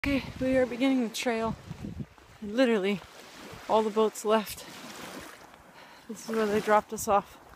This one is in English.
Okay, we are beginning the trail. Literally, all the boats left. This is where they dropped us off.